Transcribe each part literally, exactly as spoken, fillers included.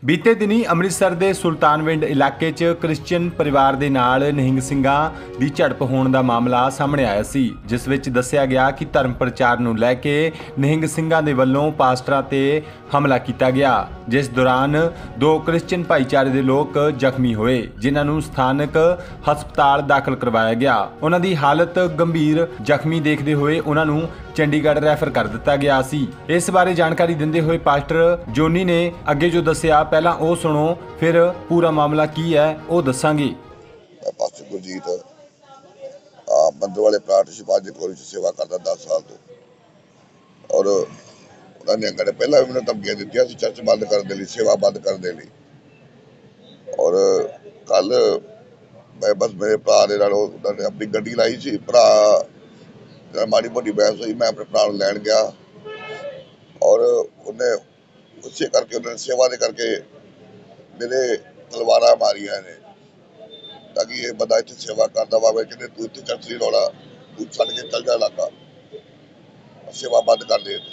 बीते दिनी अमृतसर के सुल्तानविंड इलाके च क्रिश्चियन परिवार के नाल निहंग ਸਿੰਘਾਂ ਦੀ ਝੜਪ होने का मामला सामने आया सी, जिस विच दस्सिया गया कि धर्म प्रचार नूं लैके निहंग ਸਿੰਘਾਂ दे वल्लों पास्टरां ते हमला किया गया, जिस दौरान दो क्रिश्चियन भाईचारे के लोग जख्मी होए, जिन्हां नूं स्थानक हस्पताल दाखिल करवाया गया। उन्हां दी हालत गंभीर जख्मी देखते हुए उन्हां नूं चंडीगढ़ रैफर कर दिता गया सी। इस बारे जानकारी दिंदे हुए पास्टर जोनी ने अगे जो दस्सिया, पहला वो सुनो, फिर पूरा मामला की है वो दसांगे। पास्टर गुरजीत मंदिर वाले प्लाट शिवाजी कॉलेज सेवा करता दस साल तो, और उन्होंने अगर पहला भी मैंने धमकियां दी सी चर्च बंद करने लिए, सेवा बंद करने लिए। और कल मैं बस मेरे भरा ने उन्होंने अपनी गड्डी लाई सी, भरा माड़ी मोटी बहस हुई, मैं अपने भरा लैन गया और उन्हें उसे करके उन्होंने सेवा दे करके मेरे तलवारा मारिया ने, ताकि ये बंदा इतने सेवा करता वा, कहते तू इतने चर्च नहीं लाना, तू छड़ के चल जा इलाका, सेवा बंद कर दे।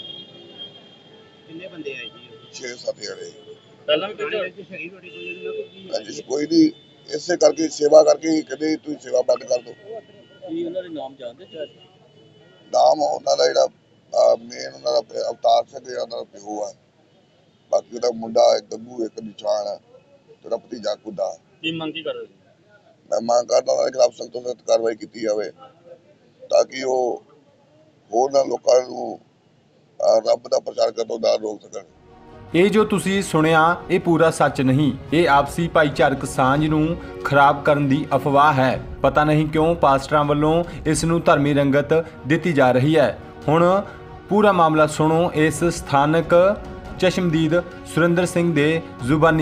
छे सत्त जने कोई नहीं, इसे करके सेवा करके कहते तू सेवा बंद कर दो। नाम उन्होंने जो मेन उन्होंने अवतार सिंह प्यो है, बाकी ਉਹਦਾ ਮੁੰਡਾ ਗੱਗੂ ਇੱਕ ਨਿਸ਼ਾਨ ਹੈ, ਤੇਰਾ ਭਤੀਜਾ ਕੁੱਦਾ। ਕੀ ਮੰਗ ਕੀ ਕਰ ਰਹੇ? ਮੈਂ ਮੰਗ ਕਰਦਾ ਉਹਨਾਂ ਦੇ ਖਿਲਾਫ ਸਖਤ ਤੋਂ ਸਖਤ ਕਾਰਵਾਈ ਕੀਤੀ ਜਾਵੇ, ਤਾਂ ਕਿ ਉਹ ਹੋਰਨਾਂ ਲੋਕਾਂ ਨੂੰ ਰੱਬ ਦਾ ਪ੍ਰਚਾਰ ਕਰਨ ਤੋਂ ਨਾ ਰੋਕ ਸਕਣ। ਇਹ ਜੋ ਤੁਸੀਂ ਸੁਣਿਆ ਇਹ ਪੂਰਾ ਸੱਚ ਨਹੀਂ, ਇਹ ਆਪਸੀ ਭਾਈਚਾਰਕ ਸਾਂਝ ਨੂੰ ਖਰਾਬ ਕਰਨ ਦੀ ਅਫਵਾਹ ਹੈ। ਪਤਾ ਨਹੀਂ ਕਿਉਂ ਪਾਸਟਰਾਂ ਵੱਲੋਂ ਇਸ ਨੂੰ ਧਰਮੀ ਰੰਗਤ ਦਿੱਤੀ ਜਾ ਰਹੀ ਹੈ। ਹੁਣ ਪੂਰਾ ਮਾਮਲਾ ਸੁਣੋ ਇਸ ਸਥਾਨਕ चशमदीद सुरिंदर सिंह दे जुबानी।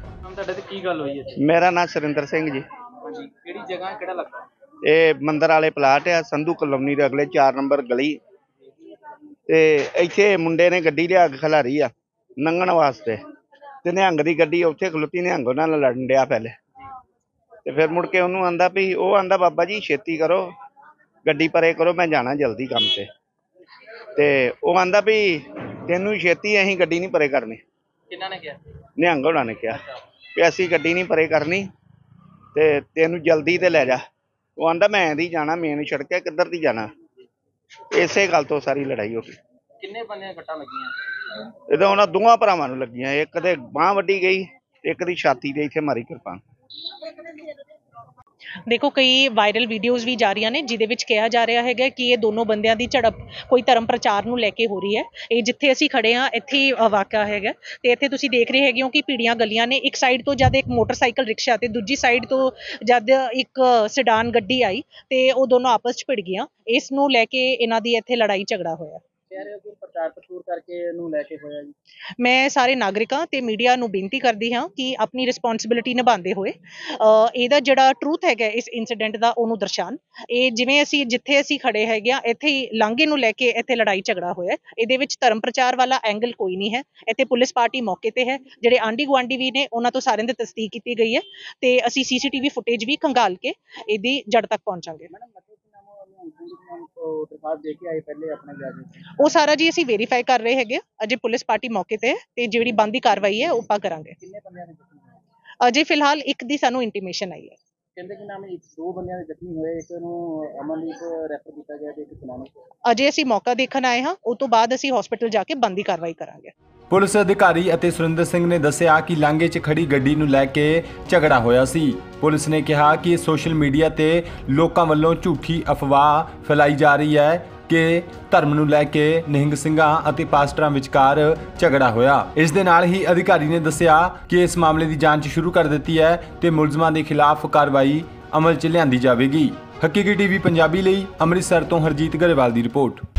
मेरा नाम सुरिंदर सिंह जी। ਕਿਹੜੀ ਜਗ੍ਹਾ ਕਿਹੜਾ ਲੱਗਦਾ? ये मंदिर वाले प्लाट है, संधू कॉलोनी के अगले चार नंबर गली ते इत्थे मुंडे ने गड्डी लिया के खिलारी आ लंघण वास्ते, ते निहंग दी गड्डी उत्थे खलोती, निहंग उहनां नाल लड़न डिया पहले, ते फिर मुड़ के उहनूं आंदा भी ओह आंदा बाबा जी छेती करो, गड्डी परे करो, मैं जाना जल्दी काम ते। ते ओह आंदा भी तेनू छेती असीं गड्डी नहीं परे करनी। ਕਿਹਨਾਂ ने किया? निहंग होना ने कहा कि असीं गड्डी नहीं परे करनी ते तेनू जल्दी ते लै जा। वो आंदा मैं दी जाना, मेन सड़क है, किधर दी जाना। इसे गल तो सारी लड़ाई हो गई। किन्ने बंदे कट्टा लगियां? ये तो उन्हां दोवां भरावां नूं लगियां, एक ते बांह वड्डी गई, एक दी छाती ते इत्थे मारी किरपान। देखो कई वायरल वीडियोज़ भी जा रही ने जिहदे विच कहा जा रहा है कि ये दोनों बंदियां दी झड़प कोई धर्म प्रचार नूं लैके हो रही है। ये जिथे असीं खड़े हाँ इत्थे वाक़ा हैगा, ते इत्थे तुसीं देख रहे हैगे हो कि भीड़ियां गलियां ने, एक साइड तो जद एक मोटरसाइकिल रिक्शा ते दूजी साइड तो जद एक सिडान गड्डी आई ते वो दोनों आपस च भिड़ गईयां। इस नूं लैके इन्हां दी इत्थे लड़ाई झगड़ा होया। प्रचार प्रचूर करके नूं लैके होया जी। मैं सारे नागरिकां ते मीडिया नूं बेनती करदी हाँ कि अपनी रिस्पोंसिबिलिटी निभांदे होए इहदा जिहड़ा ट्रूथ हैगा इस इंसीडेंट दा ओनू दर्शान। ये जिवें असीं जिथे असीं खड़े हैगे आ इत्थे ही लांघे नूं लैके इत्थे लड़ाई झगड़ा होया, इहदे विच धर्म प्रचार वाला एंगल कोई नहीं है। इत्थे पुलिस पार्टी मौके ते है, जिहड़े आंढी गुआंढी भी ने उन्हां तों सारिआं दी तस्दीक कीती गई है ते असीं सीसीटीवी फुटेज भी खंगाल के इहदी जड़ तक पहुंचांगे। वो सारा जी असीं वेरीफाई कर रहे हैगे, अजे पुलिस पार्टी मौके ते ते जिहड़ी बनदी कार्रवाई है ओह करांगे। अजे फिलहाल एक दी सानू इंटीमेशन आई है। ਕਹਿੰਦੇ ਕਿ ਨਾਮ ਇੱਕ ਦੋ ਬੰਦਿਆਂ ਦੇ ਜ਼ਖਮੀ ਹੋਏ, ਇੱਕ ਨੂੰ ਅਮਨਦੀਪ ਰੈਫਰ ਕੀਤਾ ਗਿਆ ਤੇ ਇੱਕ ਸੁਨਾਮ। ਅਜੇ ਅਸੀਂ ਮੌਕਾ ਦੇਖਣ ਆਏ ਹਾਂ, ਉਸ ਤੋਂ ਬਾਅਦ ਅਸੀਂ ਹਸਪੀਟਲ ਜਾ ਕੇ ਬੰਦੀ ਕਾਰਵਾਈ ਕਰਾਂਗੇ। ਪੁਲਿਸ ਅਧਿਕਾਰੀ ਅਤੇ ਸੁਰਿੰਦਰ ਸਿੰਘ ਨੇ ਦੱਸਿਆ ਕਿ ਲਾਂਘੇ 'ਚ ਖੜੀ ਗੱਡੀ ਨੂੰ ਲੈ ਕੇ ਝਗੜਾ ਹੋਇਆ ਸੀ। ਪੁਲਿਸ ਨੇ ਕਿਹਾ ਕਿ ਸੋਸ਼ਲ ਮੀਡੀਆ ਤੇ ਲੋਕਾਂ ਵੱਲੋਂ ਝੂਠੀ ਅਫਵਾਹ ਫੈਲਾਈ ਜਾ ਰਹੀ ਹੈ ਕਿ ਧਰਮ ਨੂੰ ਲੈ ਕੇ ਨਿਹੰਗ ਸਿੰਘਾਂ ਅਤੇ ਪਾਸਟਰਾਂ ਵਿਚਕਾਰ ਝਗੜਾ ਹੋਇਆ। ਇਸ ਦੇ ਨਾਲ ਹੀ ਅਧਿਕਾਰੀ ਨੇ ਦੱਸਿਆ ਕਿ ਇਸ ਮਾਮਲੇ ਦੀ ਜਾਂਚ ਸ਼ੁਰੂ ਕਰ ਦਿੱਤੀ ਹੈ ਤੇ ਮੁਲਜ਼ਮਾਂ ਦੇ ਖਿਲਾਫ ਕਾਰਵਾਈ ਅਮਲ 'ਚ ਲਿਆਂਦੀ ਜਾਵੇਗੀ। ਹਕੀਕੀ ਟੀਵੀ ਪੰਜਾਬੀ ਲਈ ਅੰਮ੍ਰਿਤਸਰ ਤੋਂ ਹਰਜੀਤ ਗਰੇਵਾਲ ਦੀ ਰਿਪੋਰਟ।